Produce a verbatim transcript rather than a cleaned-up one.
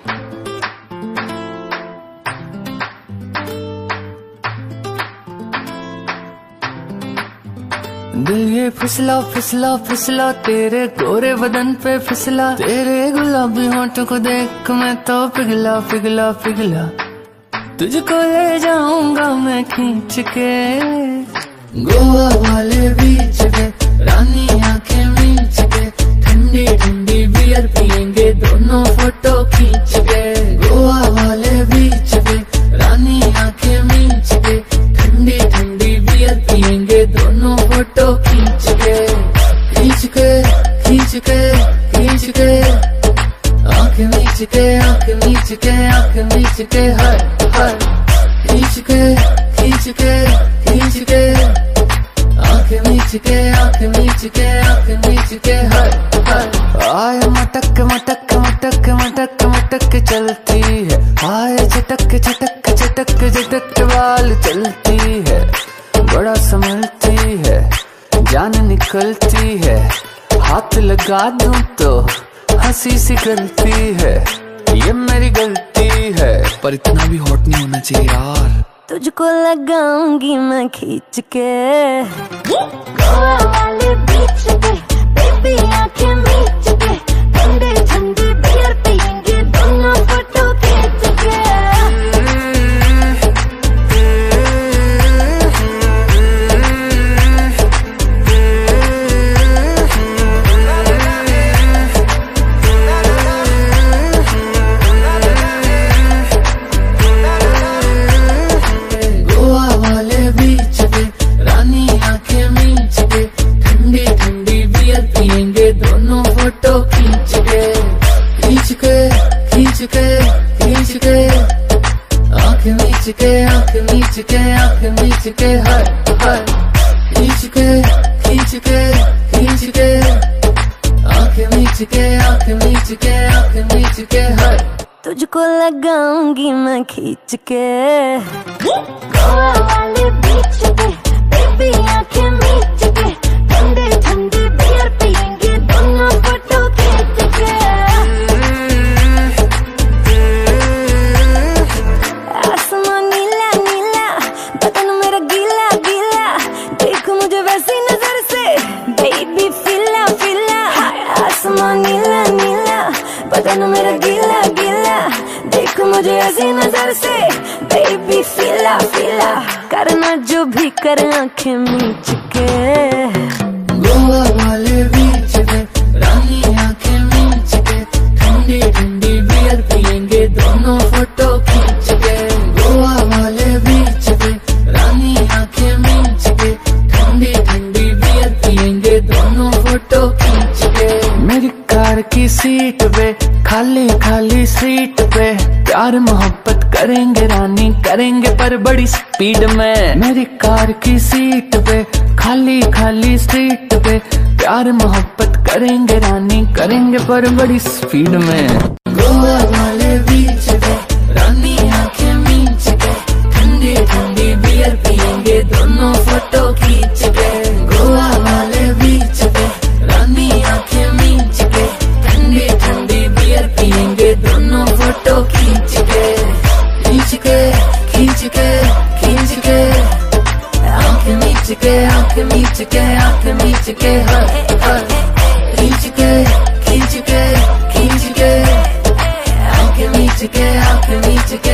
दिल ये फिसला फिसला फिसला तेरे गोरे बदन पे फिसला, तेरे गुलाबी होंठों को देख मैं तो पिघला पिघला पिघला। तुझको ले जाऊंगा मैं खींच के गोवा वाले बीच पे, रानी आंखें मींच के, ठंडी ठंडी बियर पियेंगे दोनों फोटो खींच के। गोवा वाले बीच पे, रानी आंखें मींच के, ठंडी ठंडी बियर पियेंगे दोनों फोटो खींच के। खींच के खींच के खींच के आंखें मींच के, आंखें मींच के, आंखें मींच के, हाय हाय। खींच के खींच के खींच के आंखें मींच के, आंखें मींच के, आंखें मींच के, हाय हाय। आय मटक मटक मटक मटक मटक चलती है, आय झटक झटक झटक झटक बाल चलती है। बड़ा संभलती है, जान निकलती है, हाथ लगा दूं तो हंसी सी गलती है। ये मेरी गलती है, पर इतना भी हॉट नहीं होना चाहिए यार। तुझको लगाऊंगी मैं खींच के गोवा वाले बीच पे, बेबी आंखें मींच के, ठंडे ठंडे बियर पियेंगे दोनों फोटो खींच के। आंखें मींच के, आंखें मींच के, आंखें मींच के, हाय हाय। खींच के खींच के खींच के आंखें मींच के, आंखें मींच के, आंखें मींच के, हाय। तुझको लगाऊंगी मैं खींच के गोवा वाले बीच पे, बेबी आंखें मींच के, ठंडे ठंडे बियर पियेंगे दोनों फोटो खींच के। आसमान नीला नीला, बदन मेरा गीला गीला, देख मुझे वैसी नजर से बेबी फिला फिला। आसमान नीला नीला, बदन मेरा गीला गीला, देख मुझे ऐसी नजर से बेबी फिला फिला। करना जो भी कर आंखें मींच के गोवा वाले बीच पे, रानी आंखें मींच के, ठंडी ठंडी बियर पियेंगे दोनों फोटो खींच के। गोवा वाले बीच पे, रानी आंखें मींच के, ठंडी ठंडी बियर पियेंगे दोनों फोटो खींच के। मेरी कार की सीट पे, खाली खाली सीट पे, प्यार मोहब्बत करेंगे रानी करेंगे पर बड़ी स्पीड में। मेरी कार की सीट पे, खाली खाली सीट पे, प्यार मोहब्बत करेंगे रानी करेंगे पर बड़ी स्पीड में। गोवा वाले बीच पे, रानी आंखें मींच के, ठंडी ठंडी बियर पियेंगे दोनों फोटो खींच के। गोवा वाले बीच पे, रानी आंखें मींच के, ठंडी ठंडी बियर पियेंगे दोनों फोटो खींच के। खींच के खींच के खींच के आंखें मींच के, आंखें मींच के, आंखें मींच के, हाय हाय। खींच के खींच के खींच के आंखें मींच के, आंखें मींच के,